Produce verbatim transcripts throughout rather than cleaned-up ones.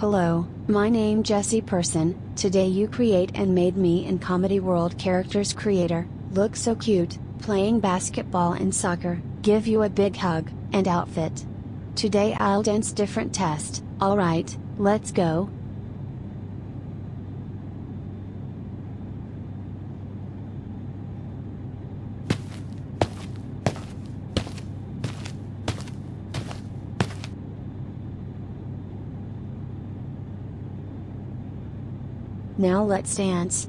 Hello, my name Jesse Person. Today you create and made me in Comedy World characters creator, look so cute, playing basketball and soccer, give you a big hug, and outfit. Today I'll dance different test, alright, let's go. Now let's dance.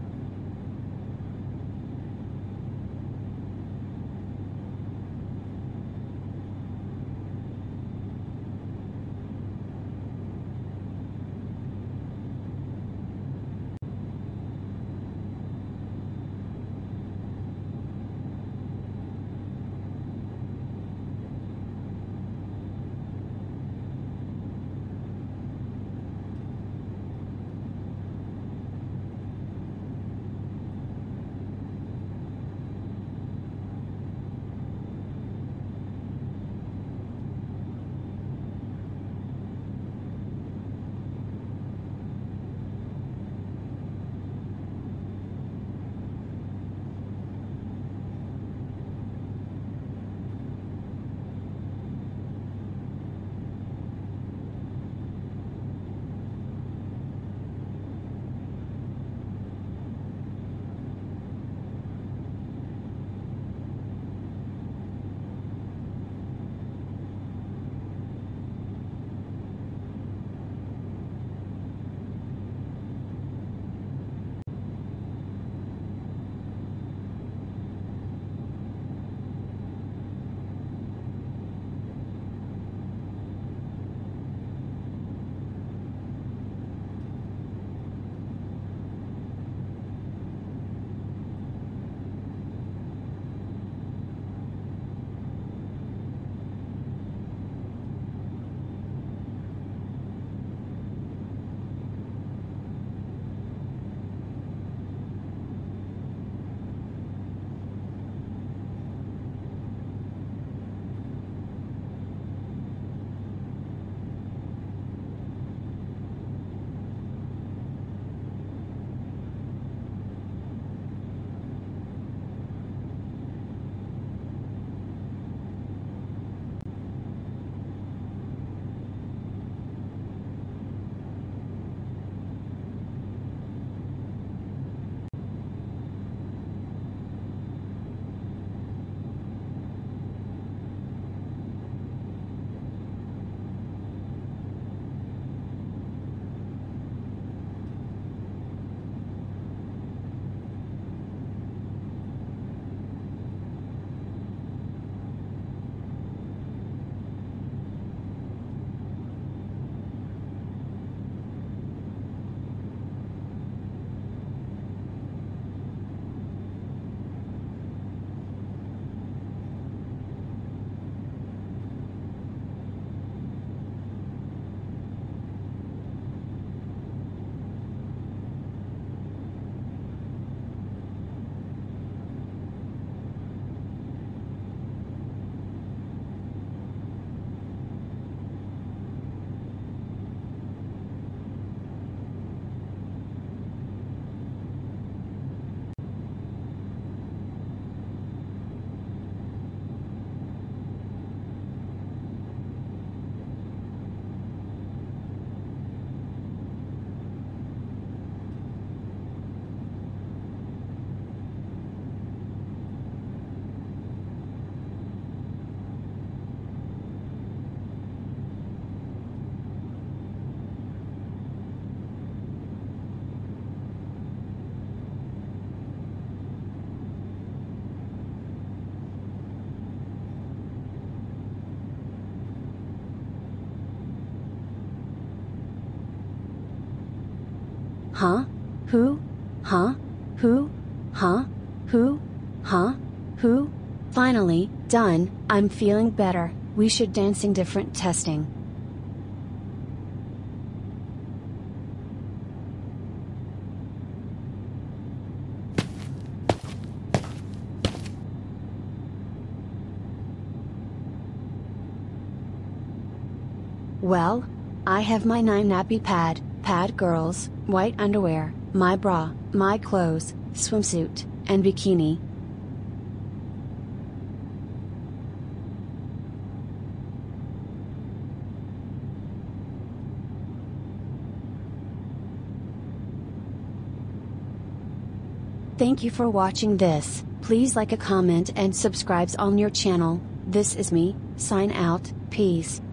Huh? Who? Huh? Who? Huh? Who? Huh? Who? Finally, done, I'm feeling better, we should dancing different testing. Well, I have my nine nappy pad, pad girls, white underwear, my bra, my clothes, swimsuit, and bikini. Thank you for watching this. Please like a comment and subscribe on your channel. This is me, sign out, peace.